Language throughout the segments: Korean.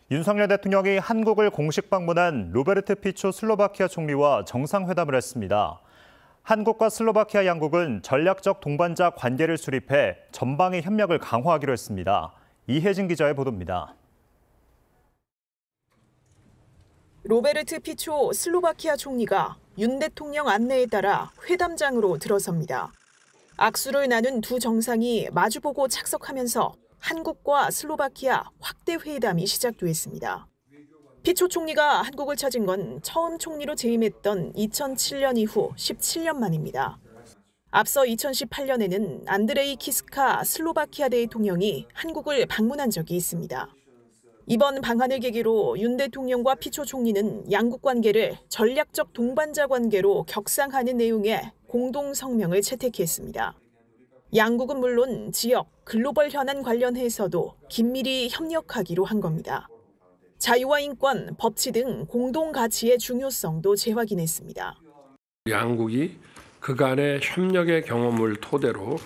윤석열 대통령이 한국을 공식 방문한 로베르트 피초 슬로바키아 총리와 정상회담을 했습니다. 한국과 슬로바키아 양국은 전략적 동반자 관계를 수립해 전방의 협력을 강화하기로 했습니다. 이혜진 기자의 보도입니다. 로베르트 피초 슬로바키아 총리가 윤 대통령 안내에 따라 회담장으로 들어섭니다. 악수를 나눈 두 정상이 마주보고 착석하면서 한국과 슬로바키아 확대 회담이 시작됐습니다. 피초 총리가 한국을 찾은 건 처음 총리로 재임했던 2007년 이후 17년 만입니다. 앞서 2018년에는 안드레이 키스카 슬로바키아 대통령이 한국을 방문한 적이 있습니다. 이번 방한을 계기로 윤 대통령과 피초 총리는 양국 관계를 전략적 동반자 관계로 격상하는 내용의 공동 성명을 채택했습니다. 양국은 물론 지역, 글로벌 현안 관련해서도 긴밀히 협력하기로 한 겁니다. 자유와 인권, 법치 등 공동 가치의 중요성도 재확인했습니다. 양국이 그간의 협력의 경험을 토대로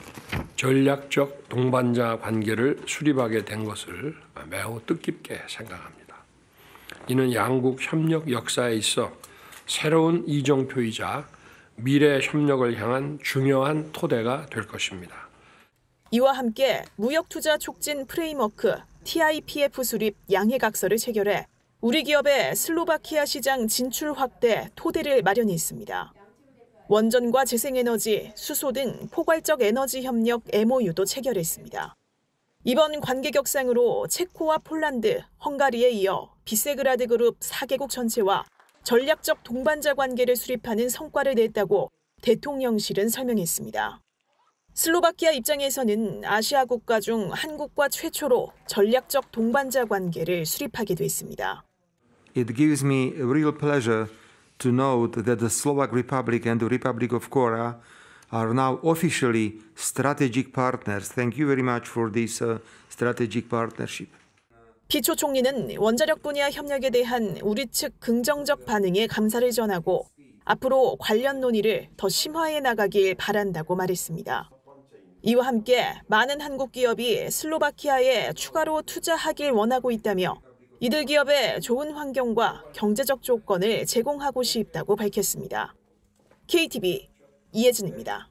전략적 동반자 관계를 수립하게 된 것을 매우 뜻깊게 생각합니다. 이는 양국 협력 역사에 있어 새로운 이정표이자 미래 협력을 향한 중요한 토대가 될 것입니다. 이와 함께 무역투자 촉진 프레임워크 TIPF 수립 양해각서를 체결해 우리 기업의 슬로바키아 시장 진출 확대 토대를 마련했습니다. 원전과 재생에너지, 수소 등 포괄적 에너지 협력 MOU도 체결했습니다. 이번 관계 격상으로 체코와 폴란드, 헝가리에 이어 비세그라드 그룹 4개국 전체와 전략적 동반자 관계를 수립하는 성과를 냈다고 대통령실은 설명했습니다. 슬로바키아 입장에서는 아시아 국가 중 한국과 최초로 전략적 동반자 관계를 수립하게 됐습니다. It gives me a real pleasure to note that the Slovak Republic and the Republic of Korea are now officially strategic partners. Thank you very much for this strategic partnership. 피초 총리는 원자력 분야 협력에 대한 우리 측 긍정적 반응에 감사를 전하고 앞으로 관련 논의를 더 심화해 나가길 바란다고 말했습니다. 이와 함께 많은 한국 기업이 슬로바키아에 추가로 투자하길 원하고 있다며 이들 기업에 좋은 환경과 경제적 조건을 제공하고 싶다고 밝혔습니다. KTV 이혜진입니다.